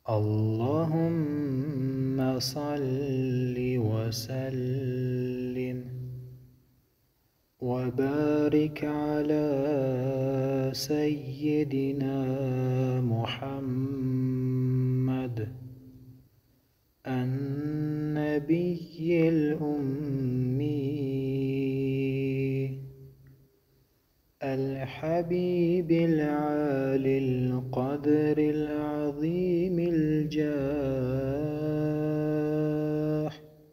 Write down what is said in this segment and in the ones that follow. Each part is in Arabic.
اللهم صل وسلم وبارك على سيدنا محمد النبي الأمي الحبيب العالي القدر العظيم الجاه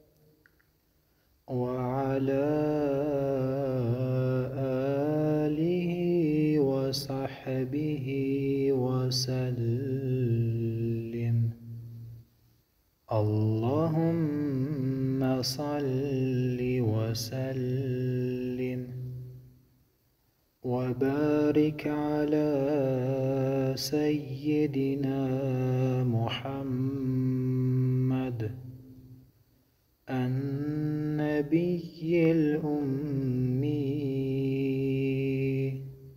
وعلى آله وصحبه وسلم. اللهم صل وسلم وبارك على سيدنا محمد النبي الأمي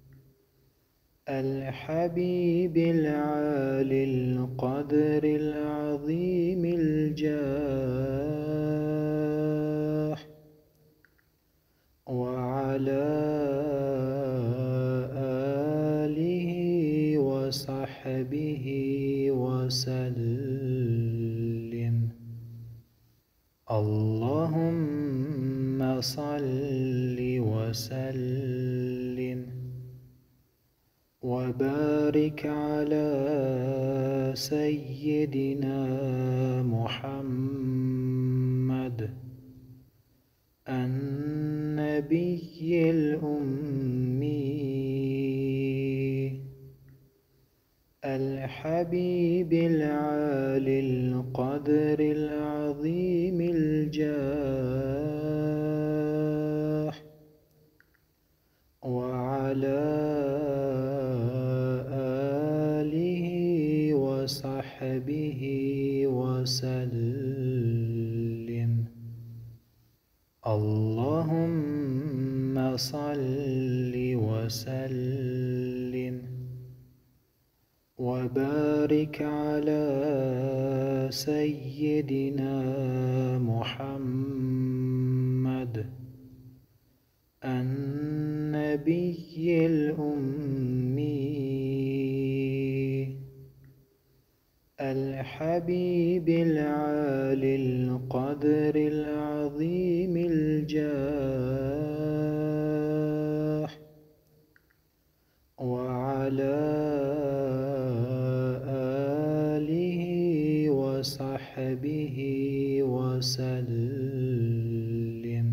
الحبيب العالي القدر العظيم الجاه وعلى آله وصحبه وسلم. اللهم صل وسلم وبارك على سيدنا محمد النبي الأمي الحبيب العالي القدر العظيم الجاه وعلى آله وصحبه وسلم. اللهم صل وسلم وبارك على سيدنا محمد النبي الأمي الحبيب العالي القدر العظيم الجاه وعلى آله وصحبه وسلم.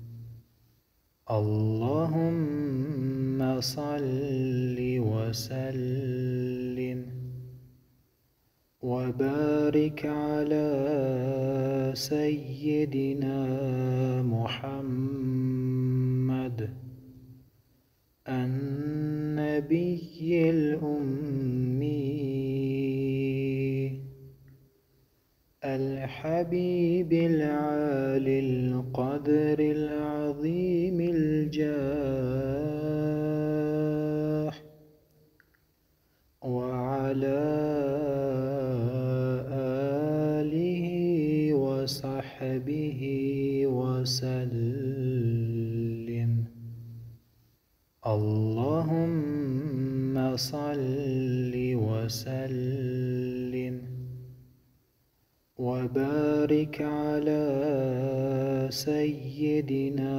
اللهم صل وسلم وبارك على سيدنا محمد النبي الأمي الحبيب العالي القدر العظيم الجاه وعلى آله وصحبه وسلم. اللهم صل وسلم وبارك على سيدنا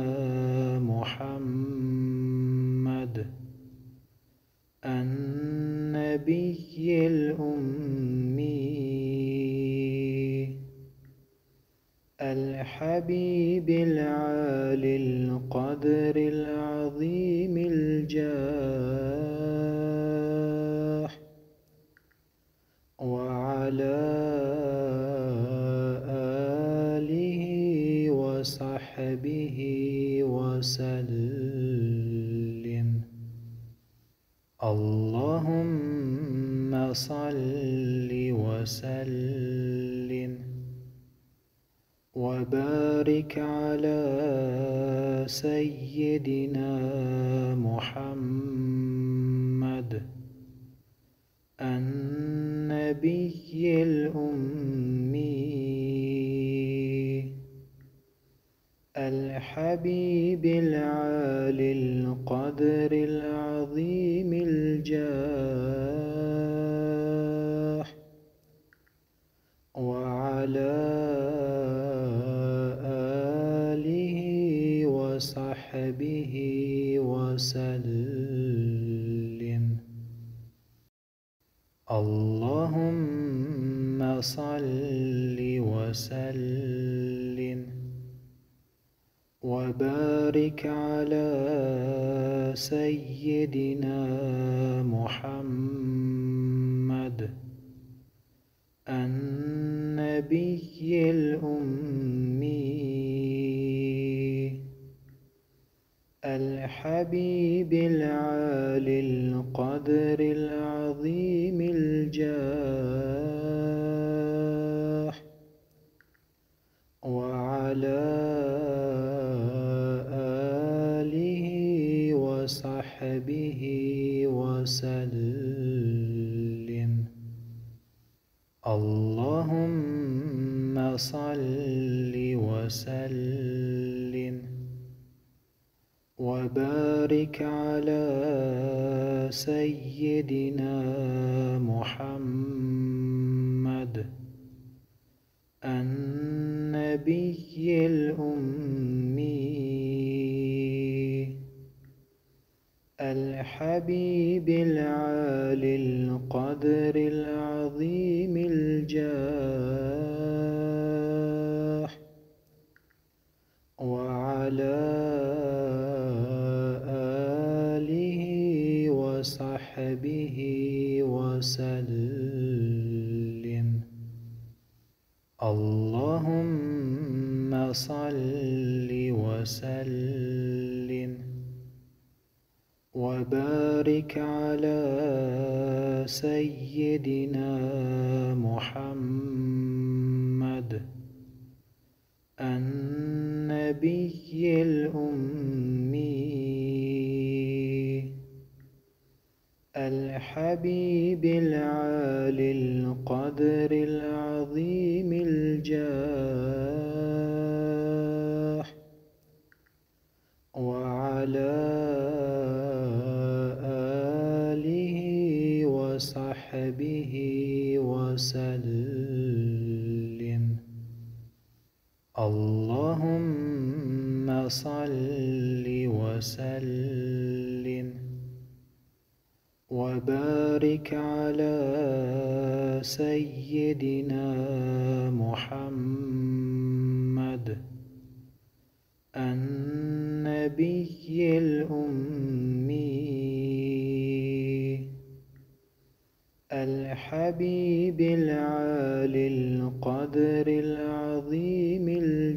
محمد النبي الأمي الحبيب العالي القدر العظيم الجاه وعلى آله وصحبه وسلم. اللهم صل وسلم وبارك على سيدنا محمد النبي الأمي الحبيب العالي القدر العظيم الجاه وعلى آله وصحبه وسلم. اللهم صل وسلم وبارك على سيدنا محمد النبي الأمي الحبيب العالي القدر العظيم الجاه وعلى آله وصحبه وسلم. اللهم صل وسلم وبارك على سيدنا محمد النبي الأمي الحبيب العالي القدر العظيم الجاه وعلى آله وصحبه وسلم. اللهم صل وسلم وبارك على سيدنا محمد النبي الأمي الحبيب العالي القدر العظيم الجاه وعلى آله وصحبه وسلم. اللهم صل وسلم وبارك على سيدنا محمد النبي الأمي الحبيب العالي القدر العظيم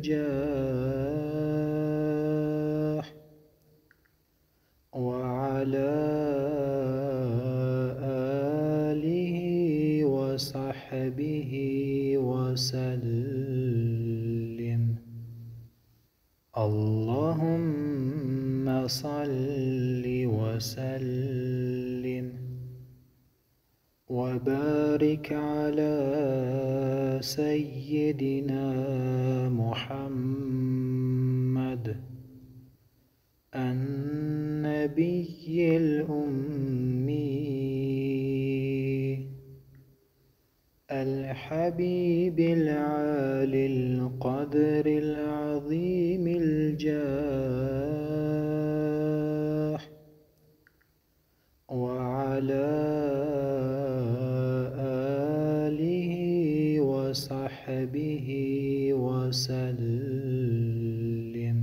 الجاه وعلى آله وصحبه وسلم. اللهم صل وسلم وبارك على سيدنا محمد النبي الأمي الحبيب العالي القدر العظيم الجاه وعلى آله وصحبه وسلم.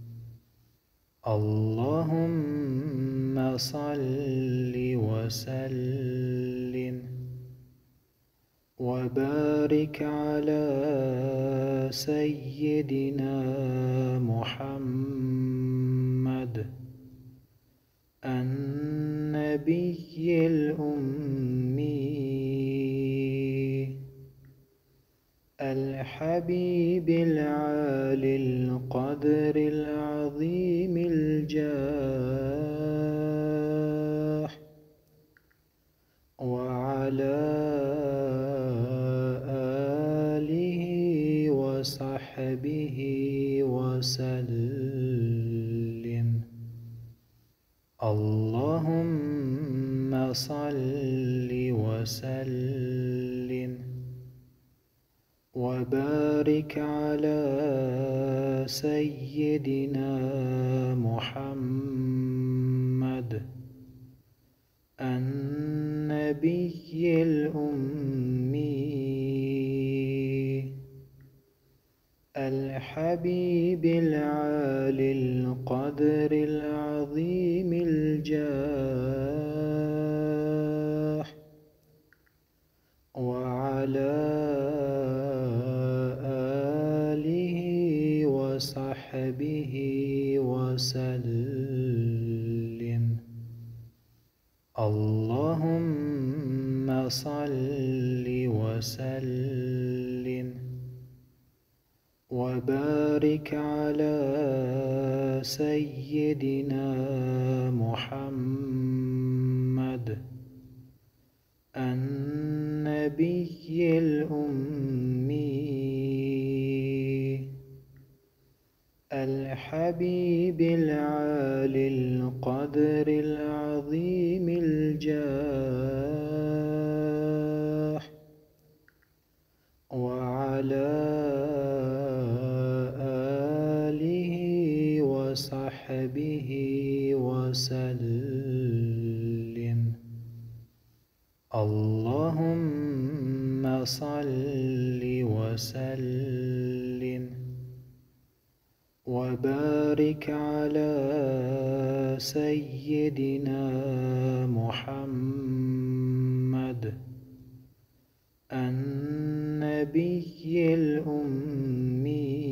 اللهم صل وسلم وبارك على سيدنا محمد النبي الأمي الحبيب العالي القدر العظيم الجاه وعلى وصحبه وسلم. اللهم صل وسلم وبارك على سيدنا محمد النبي الأمي الحبيب العالي القدر العظيم الجاه، وعلى آله وصحبه وسلم. اللهم صل وسلم وبارك على سيدنا محمد النبي الأمي الحبيب العالي القدر العظيم الجاه، وعلى آله وصحبه وسلم. اللهم صل وسلم وبارك على سيدنا محمد النبي الأمي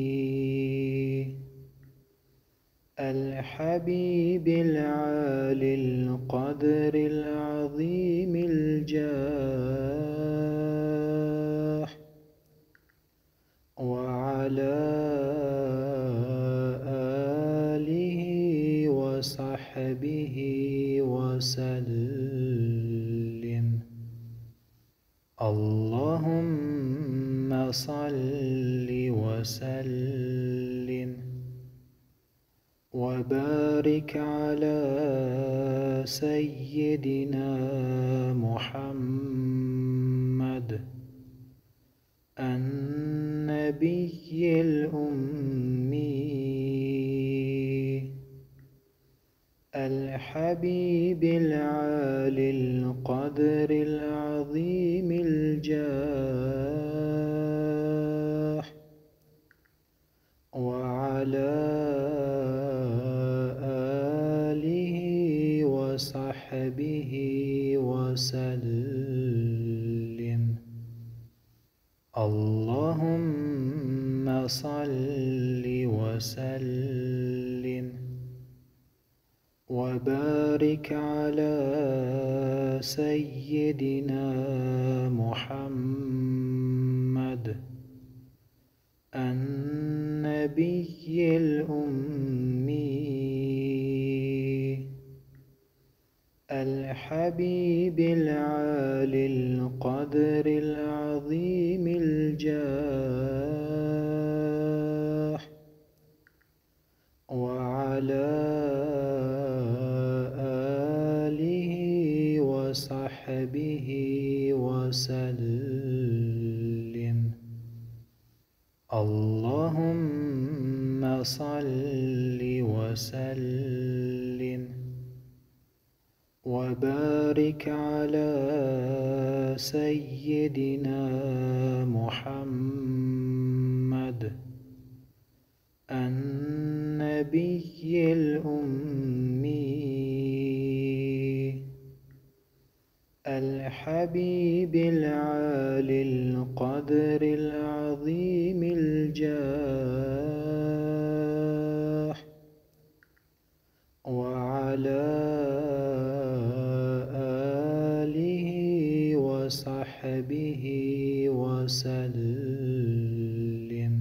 الحبيب العالي القدر العظيم الجاه، وعلى آله وصحبه وسلم. اللهم صل وسلم وبارك على سيدنا محمد النبي الأمي الحبيب العالي القدر العظيم الجاه، وعلى آله وصحبه وسلم. اللهم صل وسلم وبارك على سيدنا محمد النبي الأمي الحبيب العالي القدر العظيم الجاه، وعلى آله وصحبه وسلم. اللهم صل وسلم وبارك على سيدنا محمد النبي الأمي الحبيب العالي القدر العظيم الجاه، وعلى آله وصحبه وسلم.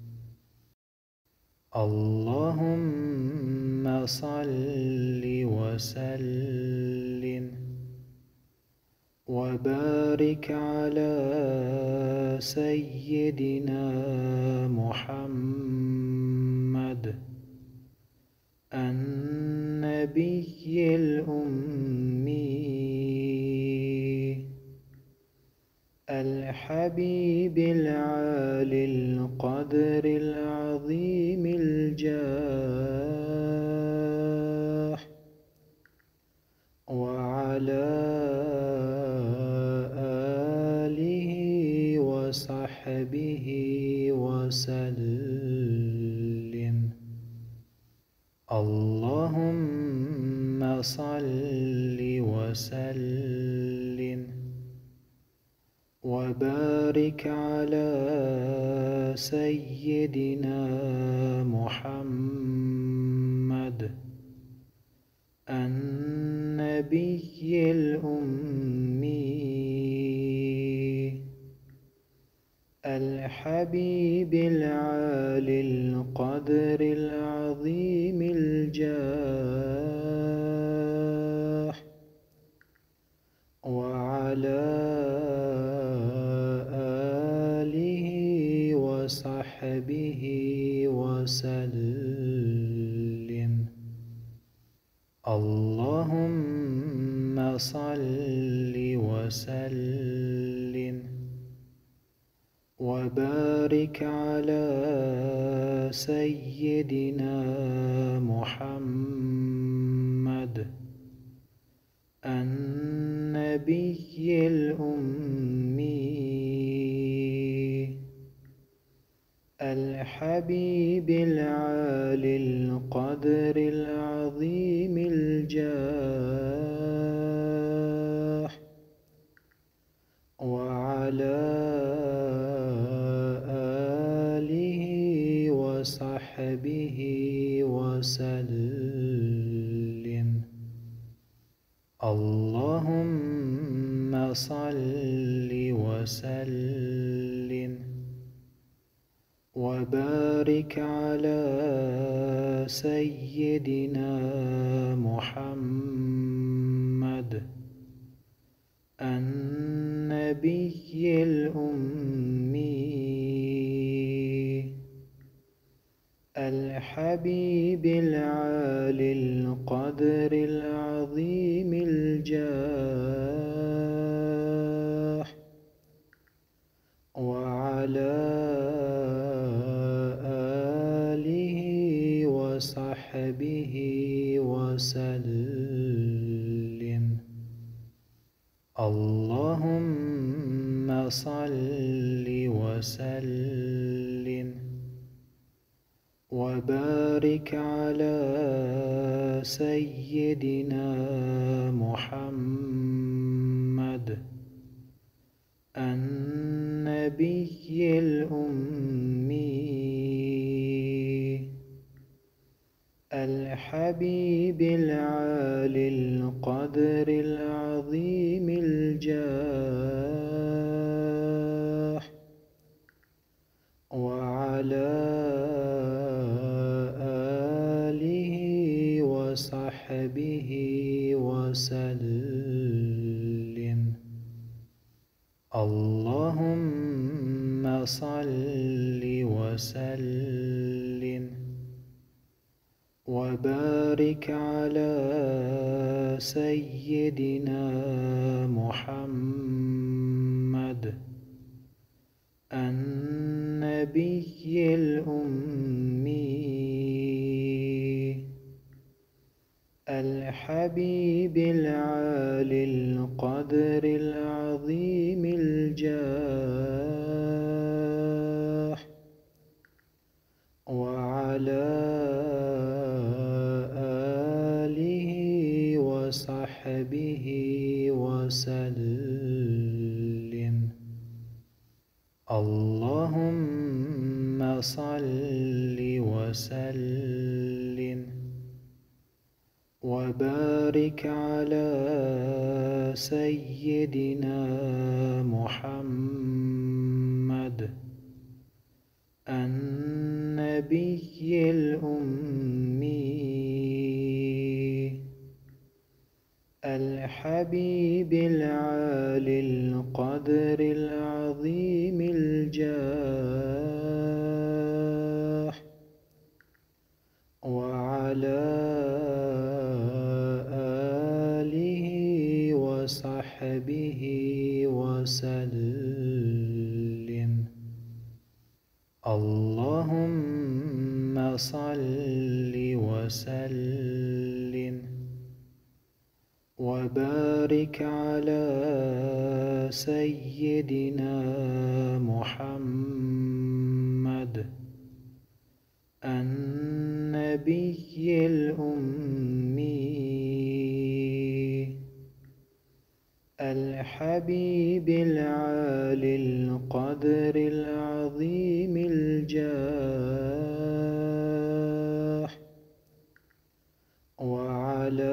اللهم صل وسلم وبارك على سيدنا محمد النبي الأمي الحبيب العالي القدر العظيم الجاه وعلى آله وصحبه وسلم. اللهم صل وسلم وبارك على سيدنا محمد النبي الأمي الحبيب العالي القدر العظيم الجاه وعلى آله وصحبه وسلم. اللهم صل وسلم وبارك على سيدنا محمد النبي الأمي الحبيب العالي القدر العظيم الجاه وعلى آله وصحبه وسلم. اللهم صل وسلم وبارك على سيدنا محمد النبي الأمي الحبيب العالي القدر العظيم الجاه وعلى آله وصحبه وسلم. اللهم صل وسلم وبارك على سيدنا محمد النبي الأمي الحبيب العالي القدر العظيم الجاه وعلى آله وصحبه وسلم. اللهم صل وسلم وبارك على سيدنا محمد النبي الأمي الحبيب العالي القدر العظيم الجاه وعلى آله وصحبه وسلم. اللهم صل وسلم وبارك على سيدنا محمد النبي الأمي الحبيب العالي القدر العظيم الجاه وعلى آله وصحبه وسلم. اللهم صل وسلم وبارك على سيدنا محمد النبي الأمي الحبيب العالي القدر العظيم الجاه وعلى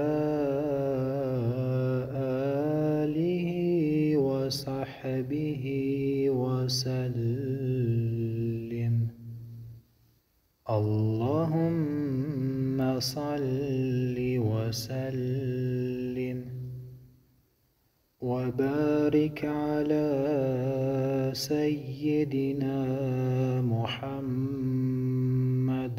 آله وصحبه وسلم. اللهم صل وسلم وبارك على سيدنا محمد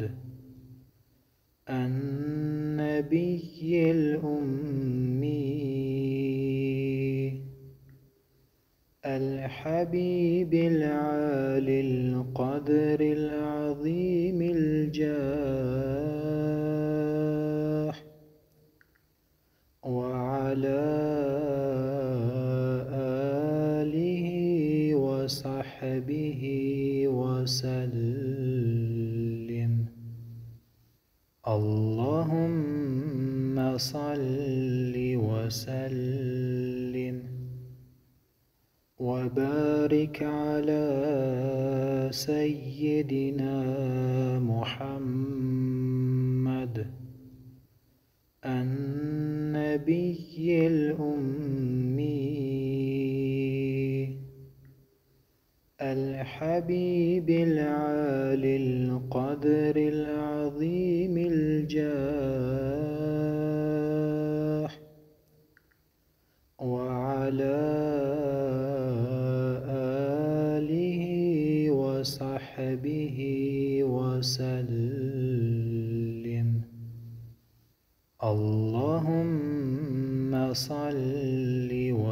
النبي الأمي الحبيب العالي القدر العظيم الجاه وعلى آله وصحبه وسلم. اللهم صل وسلم وبارك على سيدنا محمد النبي الأمي الحبيب العالي القدر العظيم الجاه وعلى آله وصحبه وسلم. اللهم صل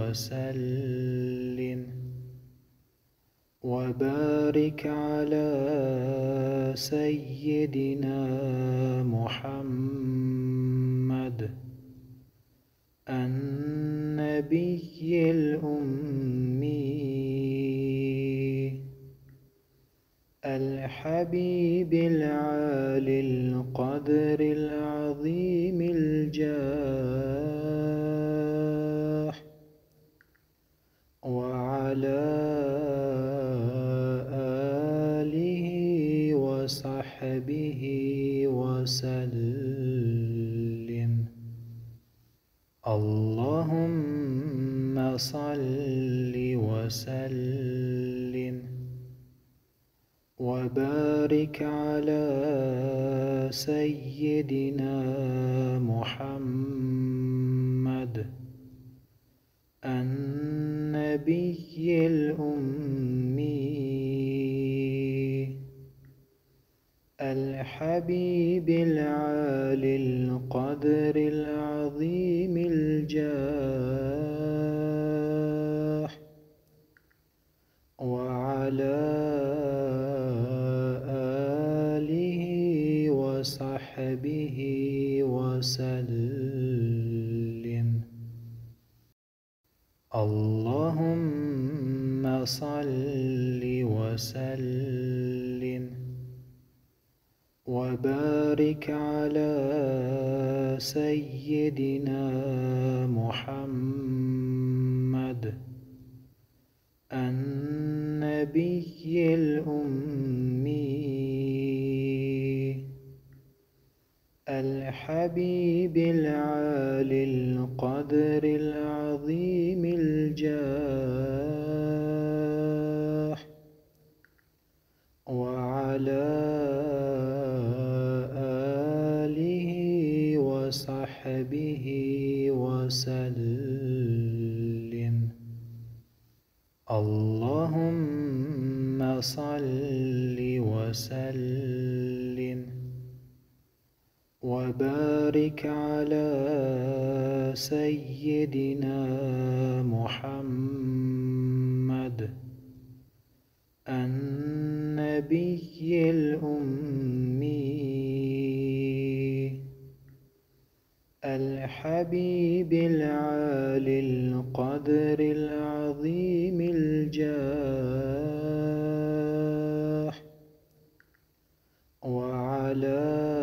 وسلم وبارك على سيدنا محمد النبي الأمي الحبيب العالي القدر العظيم الجاه وعلى آله وصحبه وسلم. اللهم صل وسلم وبارك على سيدنا محمد النبي الأمي الحبيب العالي القدر العظيم الجاه وعلى آله وصحبه وسلم. اللهم صل وسلم وبارك على سيدنا محمد النبي الأمي الحبيب العالي القدر العظيم الجاه وعلى آله وصحبه وسلم. وسلم. اللهم صل وسلم وبارك على سيدنا محمد النبي الأمي الحبيب العالي القدر العظيم الجاه وعلى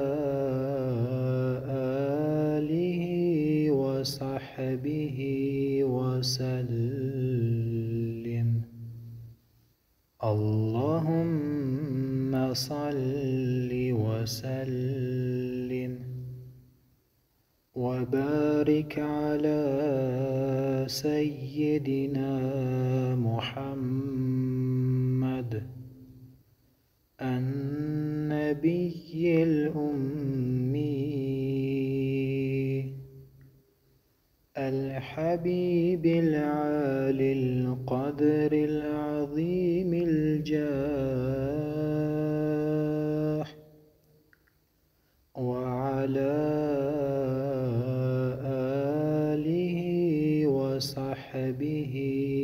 آله وصحبه وسلم. اللهم صل وسلم وبارك على سيدنا محمد النبي الأمي الحبيب العالي القدر العظيم الجاه وعلى آله وصحبه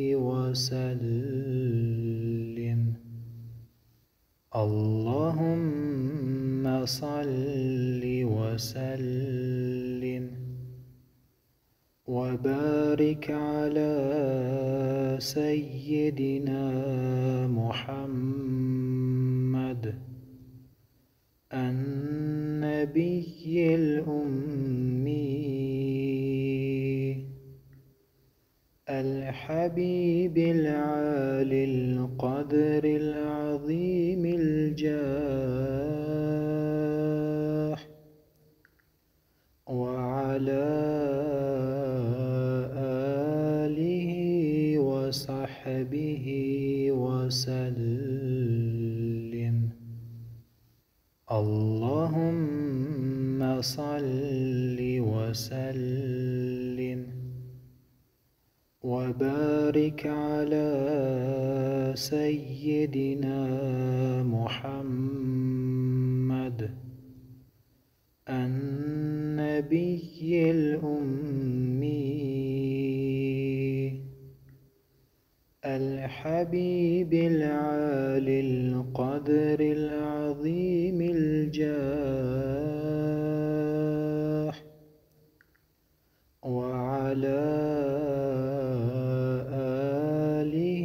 وسلم. اللهم صل وسلم وبارك على سيدنا محمد النبي الأمي الحبيب العالي القدر العظيم الجاه وعلى آله وصحبه وسلم. اللهم صل وسلم وبارك على سيدنا محمد النبي الأمي الحبيب العالي القدر العظيم الجاه وعلى آله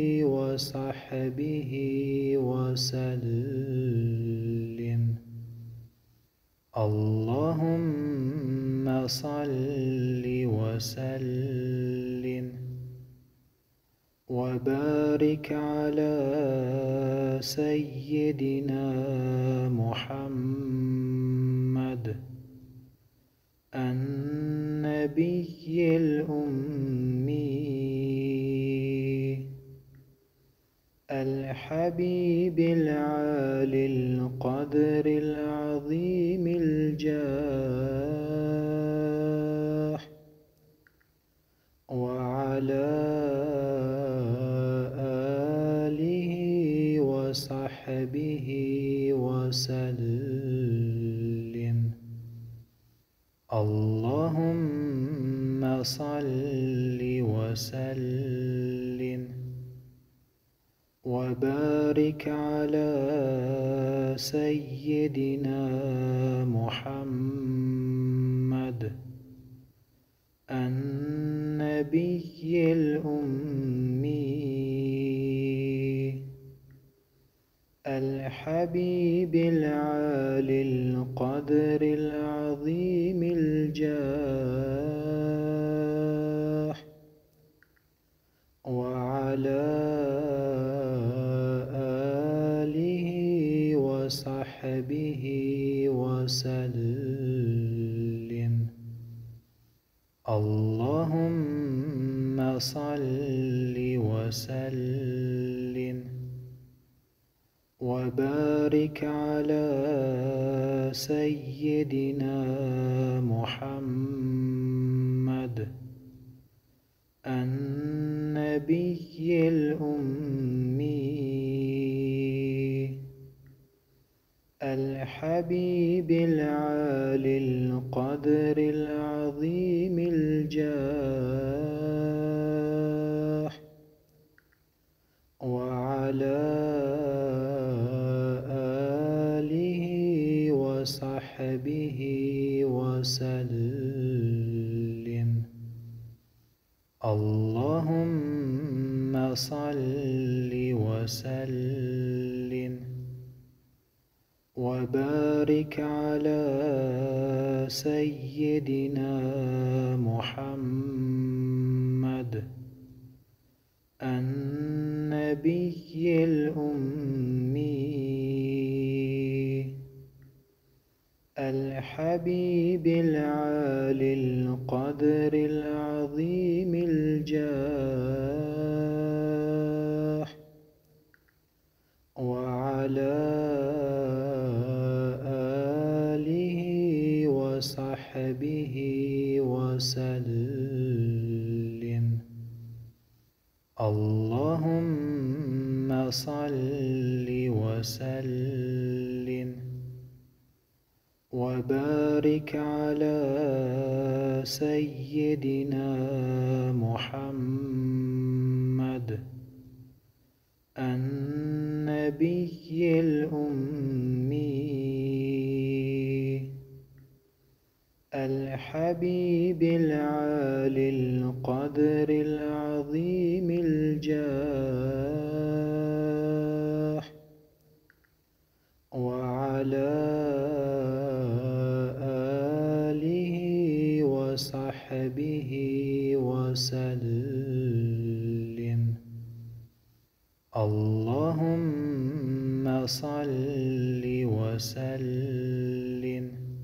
وصحبه وسلم. اللهم صل وسلم وبارك على سيدنا محمد النبي الأمي الحبيب العالي القدر العظيم الجاه وعلى آله وصحبه وسلم. اللهم صل وسلم وبارك على سيدنا محمد النبي الأمي الحبيب العالي القدر العظيم الجاه وعلى آله وصحبه وسلم. اللهم صل وسلم وبارك على سيدنا محمد النبي الأمي الحبيب العالي القدر العظيم الجاه وعلى آله وصحبه وسلم. اللهم صل وسلم وبارك على سيدنا محمد النبي الأمي الحبيب العالي القدر العظيم الجاه وعلى آله وصحبه وسلم. اللهم صل وسلم وبارك على سيدنا محمد النبي الأمي الحبيب العالي القدر العظيم الجاه وعلى آله وصحبه وسلم. اللهم صل وسلم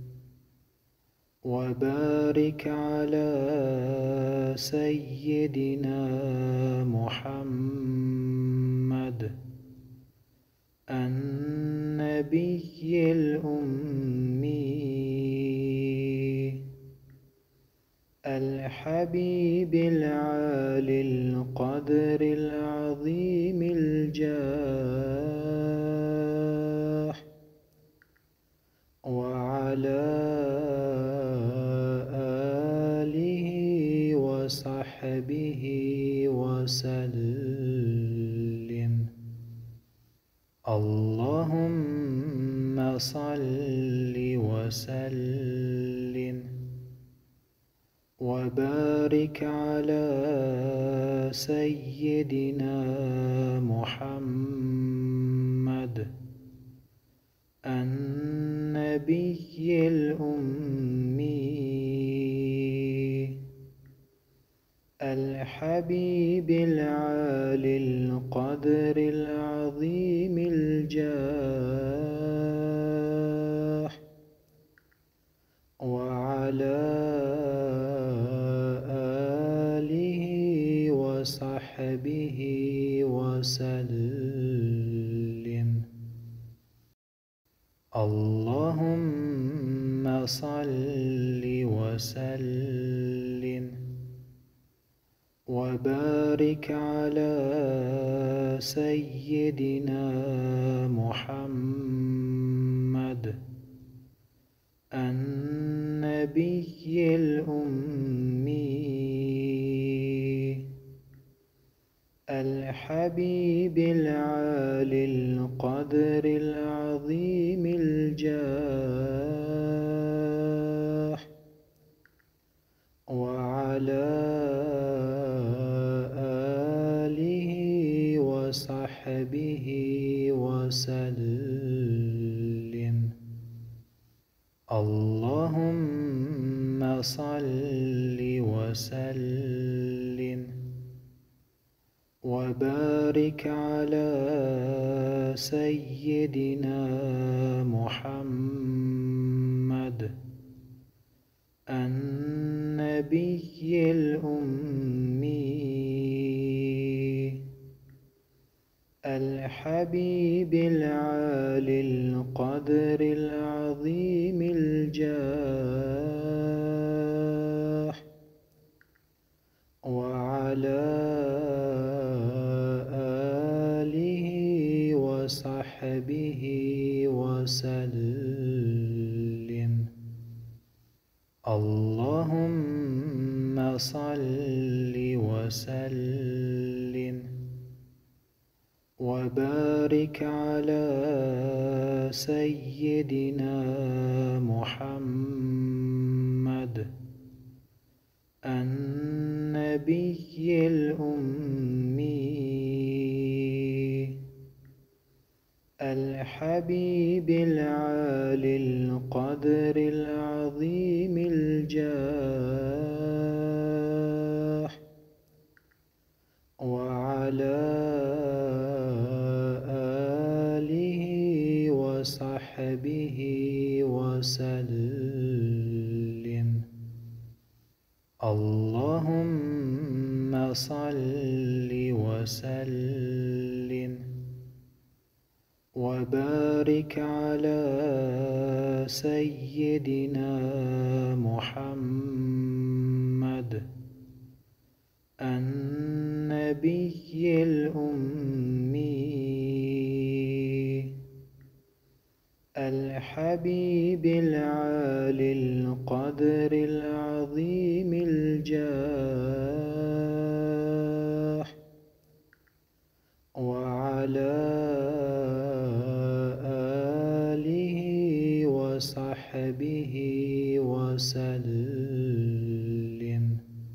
وبارك على سيدنا محمد النبي الأمي الحبيب العالي القدر العظيم الجاه وعلى آله وصحبه وسلم. اللهم صل وسلم وبارك على سيدنا محمد النبي الأمي الحبيب العالي القدر العظيم الجاه وعلى آله وصحبه وسلم. اللهم صل وسلم وبارك على سيدنا محمد النبي الأمي الحبيب العالي القدر العظيم الجاه. الجاه، وعلى آله وصحبه وسلم. اللهم صل وسلم وبارك على سيدنا محمد النبي الأمي الحبيب العالي القدر العظيم الجاه وعلى آله وصحبه وسلم. اللهم صل وسلم وبارك على سيدنا محمد النبي الأمي الحبيب العالي القدر العظيم الجاه وعلى آله وصحبه وسلم. اللهم صل وسلم وبارك على سيدنا محمد النبي الأمي الحبيب العالي القدر العظيم الجاه وعلى وعلى آله وصحبه وسلم. اللهم صل وسلم وبارك على سيدنا محمد النبي الأمي الحبيب العالي القدر العظيم الجاه، وعلى آله وصحبه وسلم. اللهم صل وسلم وبارك على سيدنا محمد النبي الأمي الحبيب العالي القدر العظيم الجاه، وعلى آله وصحبه وسلم.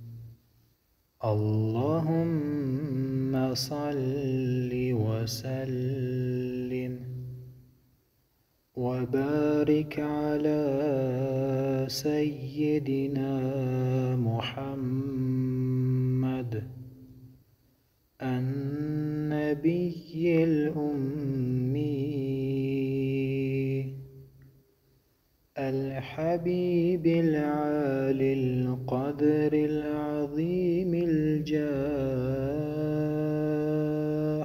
اللهم صل وسلم وبارك على سيدنا محمد النبي الأمي الحبيب العالي القدر العظيم الجاه،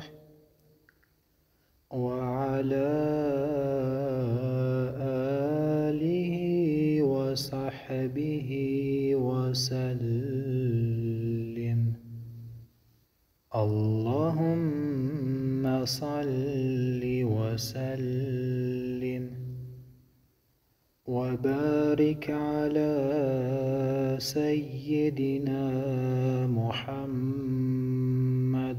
وعلى آله وصحبه وسلم. اللهم صل وسلم وبارك على سيدنا محمد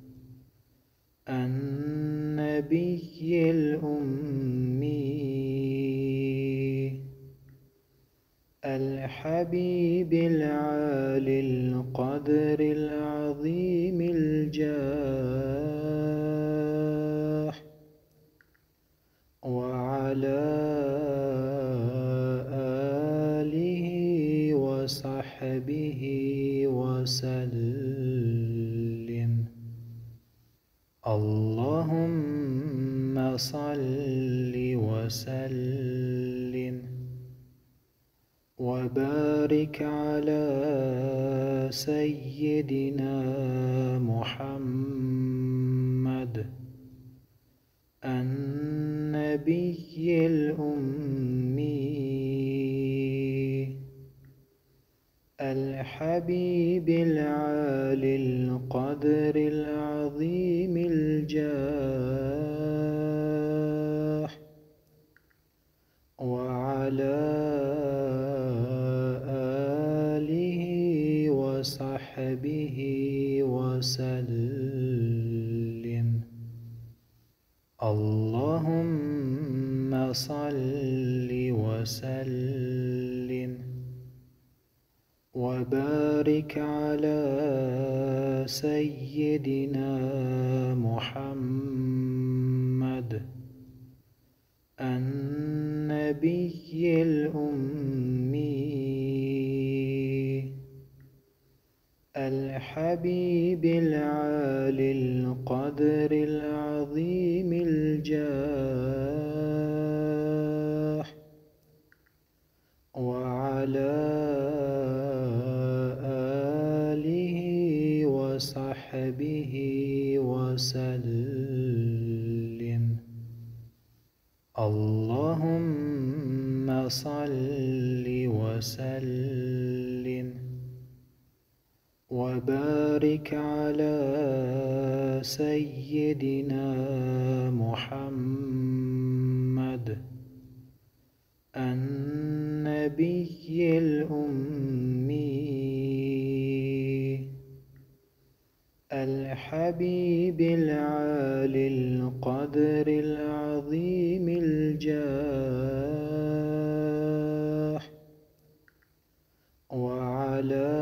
النبي الأمي الحبيب العالي القدر العظيم الجاه، وعلى آله وصحبه وسلم. اللهم صل وسلم وبارك على سيدنا محمد النبي الأمي الحبيب العالي القدر العظيم الجاه، وعلى آله وصحبه وسلم. اللهم صل وسلم وبارك على سيدنا محمد النبي الأمي الحبيب العالي القدر العظيم الجاه، وعلى آله وصحبه وسلم. اللهم صل وسلم وبارك على سيدنا محمد النبي الأمي الحبيب العالي القدر العظيم الجاه وعلى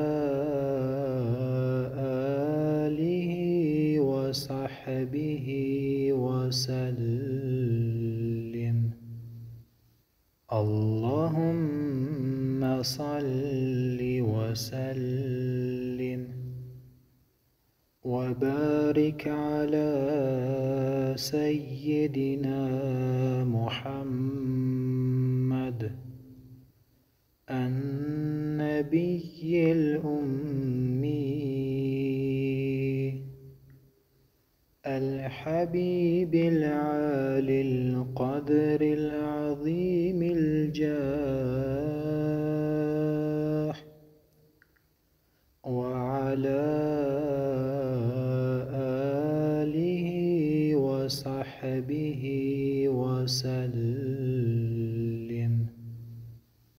آله وصحبه وسلم. اللهم صل وسلم وبارك على سيدنا محمد النبي الأمي الحبيب العالي القدر العظيم الجاه وعلى آله وصحبه وسلم.